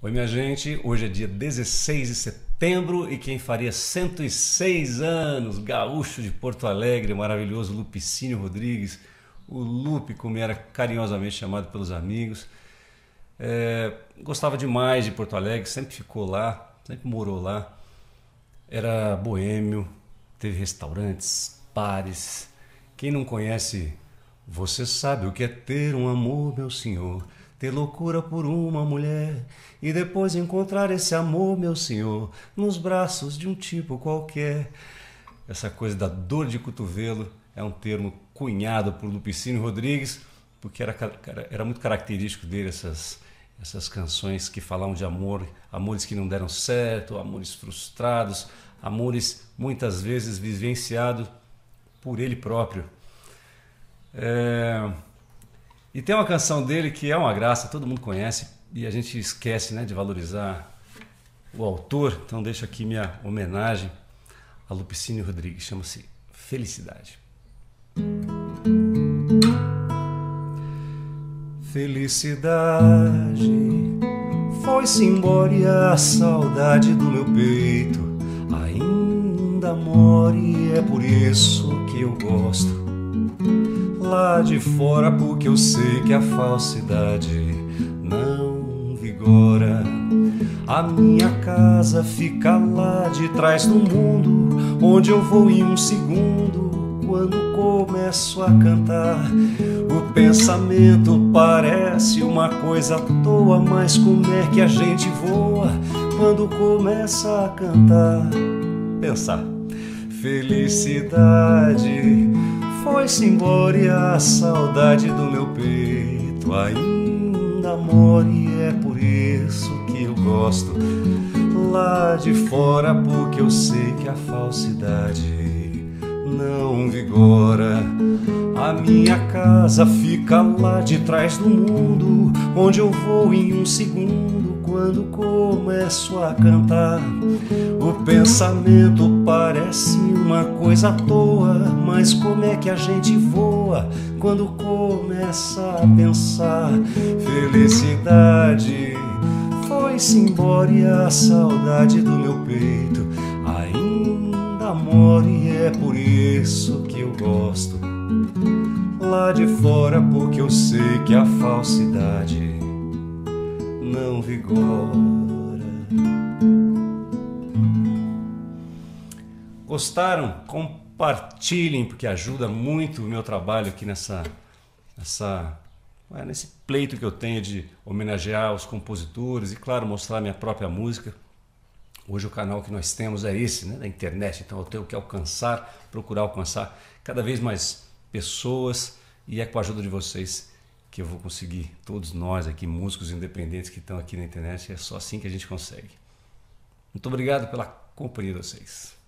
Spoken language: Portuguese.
Oi, minha gente, hoje é dia 16 de setembro e quem faria 106 anos, gaúcho de Porto Alegre, maravilhoso Lupicínio Rodrigues, o Lupe, como era carinhosamente chamado pelos amigos. Gostava demais de Porto Alegre, sempre ficou lá, sempre morou lá. Era boêmio, teve restaurantes, bares. Quem não conhece, você sabe o que é ter um amor, meu senhor, ter loucura por uma mulher e depois encontrar esse amor, meu senhor, nos braços de um tipo qualquer. Essa coisa da dor de cotovelo é um termo cunhado por Lupicínio Rodrigues, porque era muito característico dele essas canções que falavam de amor, amores que não deram certo, amores frustrados, amores muitas vezes vivenciados por ele próprio. E tem uma canção dele que é uma graça, todo mundo conhece e a gente esquece, né, de valorizar o autor. Então deixo aqui minha homenagem a Lupicínio Rodrigues, chama-se Felicidade. Felicidade foi-se embora e a saudade do meu peito ainda mora, e é por isso que eu gosto lá de fora, porque eu sei que a falsidade não vigora. A minha casa fica lá de trás do mundo, onde eu vou em um segundo quando começo a cantar. O pensamento parece uma coisa à toa, mas como é que a gente voa quando começa a cantar? Pensar. Felicidade foi-se embora e a saudade do meu peito ainda mora, e é por isso que eu gosto lá de fora, porque eu sei que a falsidade não vigora. A minha casa fica lá de trás do mundo, onde eu vou em um segundo quando começo a cantar. O pensamento parece uma coisa à toa, mas como é que a gente voa quando começa a pensar? Felicidade foi-se embora e a saudade do meu peito ainda mora, e é por isso que eu gosto lá de fora, porque eu sei que a falsidade não vigora. Gostaram? Compartilhem, porque ajuda muito o meu trabalho aqui nesse pleito que eu tenho de homenagear os compositores e, claro, mostrar minha própria música. Hoje o canal que nós temos é esse, né, da internet, então eu tenho que alcançar, procurar alcançar cada vez mais pessoas, e é com a ajuda de vocês que eu vou conseguir, todos nós aqui, músicos independentes que estão aqui na internet, é só assim que a gente consegue. Muito obrigado pela companhia de vocês.